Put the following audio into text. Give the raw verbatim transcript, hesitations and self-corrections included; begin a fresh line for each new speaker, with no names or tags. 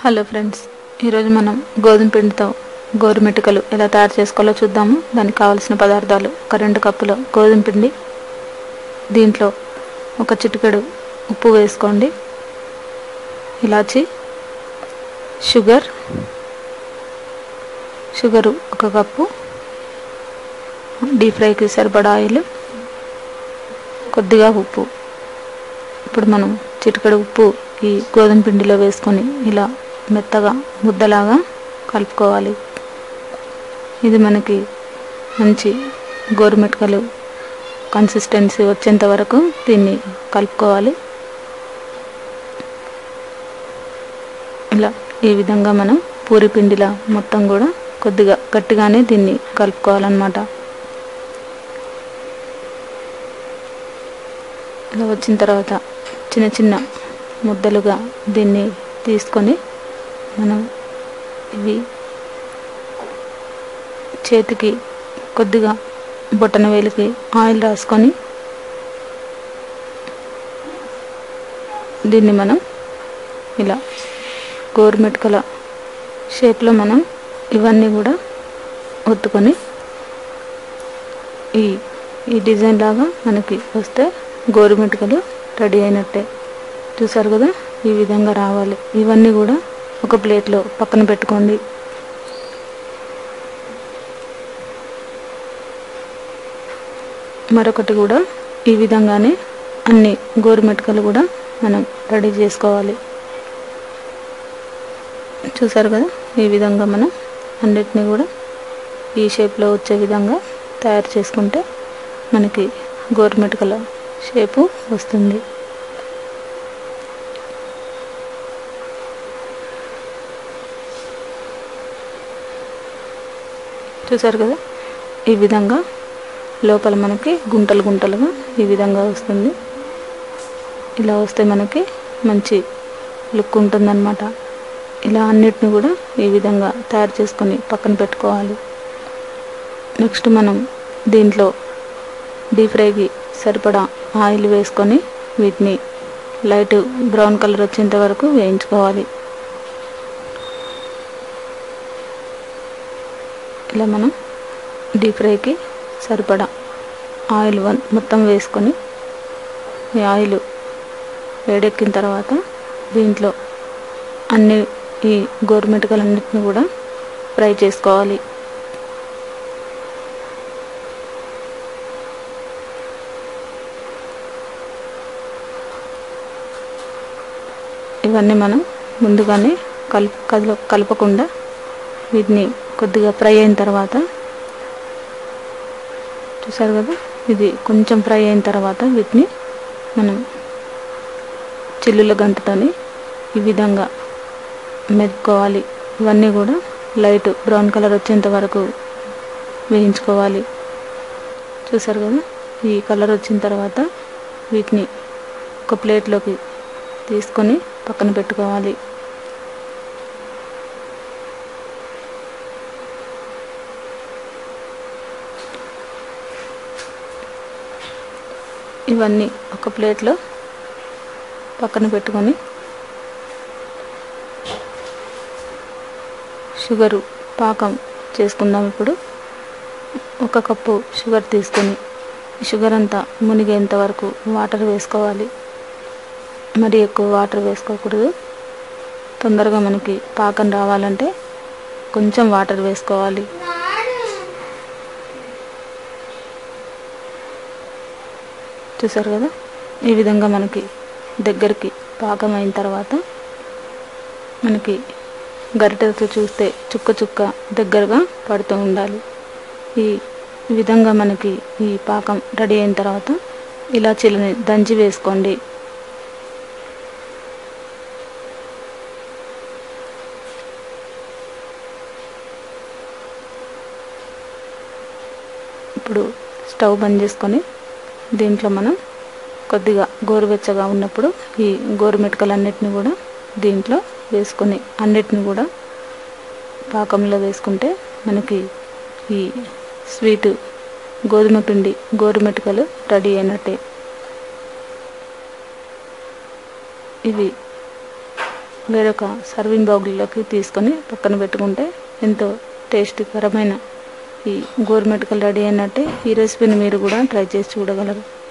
Hello friends, ఈరోజు మనం గోధుమ పిండితో గోరుమిటికలు ఎలా తయారు చేసుకోవాలో చూద్దాము. దానికి కావాల్సిన పదార్థాలు: ఒక రెండు కప్పుల గోధుమ పిండి, దీంట్లో ఒక చిటికెడు ఉప్పు వేసుకోండి, ఇలాచి, షుగర్ షుగరు ఒక కప్పు, డీప్ ఫ్రైకి సరిపడా ఆయిల్, కొద్దిగా ఉప్పు. ఇప్పుడు మనం చిటికెడు ఉప్పు ఈ గోధుమ పిండిలో వేసుకొని ఇలా మెత్తగా ముద్దలాగా కలుపుకోవాలి. ఇది మనకి మంచి గోరుమిటికలు కన్సిస్టెన్సీ వచ్చేంత వరకు దీన్ని కలుపుకోవాలి. ఇలా ఈ విధంగా మనం పూరి పిండిలా మొత్తం కూడా కొద్దిగా గట్టిగానే దీన్ని కలుపుకోవాలన్నమాట. ఇలా వచ్చిన తర్వాత చిన్న చిన్న ముద్దలుగా దీన్ని తీసుకొని మనం ఇవి చేతికి కొద్దిగా బొటన వేలికి ఆయిల్ రాసుకొని దీన్ని మనం ఇలా గోరుమిటికల షేప్లో మనం ఇవన్నీ కూడా ఒత్తుకొని ఈ ఈ డిజైన్ లాగా మనకి వస్తే గోరుమిటికలు రెడీ అయినట్టే. చూసారు కదా, ఈ విధంగా రావాలి. ఇవన్నీ కూడా ఒక ప్లేట్లో పక్కన పెట్టుకోండి. మరొకటి కూడా ఈ విధంగానే అన్ని గోరుమిటికలు కూడా మనం రెడీ చేసుకోవాలి. చూసారు కదా, ఈ విధంగా మనం అన్నిటినీ కూడా ఈ షేప్లో వచ్చే విధంగా తయారు చేసుకుంటే మనకి గోరుమిటికల షేపు వస్తుంది. చూసారు కదా, ఈ విధంగా లోపల మనకి గుంటలు గుంటలుగా ఈ విధంగా వస్తుంది. ఇలా వస్తే మనకి మంచి లుక్ ఉంటుందన్నమాట. ఇలా అన్నిటిని కూడా ఈ విధంగా తయారు చేసుకొని పక్కన పెట్టుకోవాలి. నెక్స్ట్ మనం దీంట్లో డీప్ ఫ్రైకి సరిపడా ఆయిల్ వేసుకొని వీటిని లైట్ బ్రౌన్ కలర్ వచ్చేంత వరకు వేయించుకోవాలి. ఇలా మనం డీప్ ఫ్రైకి సరిపడా ఆయిల్ వన్ మొత్తం వేసుకొని ఈ ఆయిల్ వేడెక్కిన తర్వాత దీంట్లో అన్ని ఈ గోరుమిటికలన్నిటిని కూడా ఫ్రై చేసుకోవాలి. ఇవన్నీ మనం ముందుగానే కలుపు కదల కలపకుండా వీటిని కొద్దిగా ఫ్రై అయిన తర్వాత, చూసారు కదా, ఇది కొంచెం ఫ్రై అయిన తర్వాత వీటిని మనం చిల్లుల గంటతోని ఈ విధంగా మెదుపుకోవాలి. ఇవన్నీ కూడా లైట్ బ్రౌన్ కలర్ వచ్చేంత వరకు వేయించుకోవాలి. చూసారు కదా, ఈ కలర్ వచ్చిన తర్వాత వీటిని ఒక ప్లేట్లోకి తీసుకొని పక్కన పెట్టుకోవాలి. ఇవన్నీ ఒక ప్లేట్లో పక్కన పెట్టుకొని షుగరు పాకం చేసుకుందాం. ఇప్పుడు ఒక కప్పు షుగర్ తీసుకొని షుగర్ అంతా మునిగేంత వరకు వాటర్ వేసుకోవాలి. మరి ఎక్కువ వాటర్ వేసుకోకూడదు. తొందరగా మనకి పాకం రావాలంటే కొంచెం వాటర్ వేసుకోవాలి. చూసారు కదా, ఈ విధంగా మనకి దగ్గరికి పాకం అయిన తర్వాత మనకి గరిటెతో చూస్తే చుక్క చుక్క దగ్గరగా పడుతూ ఉండాలి. ఈ విధంగా మనకి ఈ పాకం రెడీ అయిన తర్వాత ఇలాచీలని దంచి వేసుకోండి. ఇప్పుడు స్టవ్ బంద్ చేసుకొని దీంట్లో మనం కొద్దిగా గోరువెచ్చగా ఉన్నప్పుడు ఈ గోరుమిటికలన్నిటిని కూడా దీంట్లో వేసుకొని అన్నిటిని కూడా పాకంలో వేసుకుంటే మనకి ఈ స్వీట్ గోధుమ పిండి గోరుమిటికలు రెడీ అయినట్టే. ఇవి వేరొక సర్వింగ్ బౌల్లోకి తీసుకొని పక్కన పెట్టుకుంటే ఎంతో టేస్టీకరమైన ఈ గోరుమెటుకలు రెడీ అయినట్టే. ఈ రెసిపీని మీరు కూడా ట్రై చేసి చూడగలరు.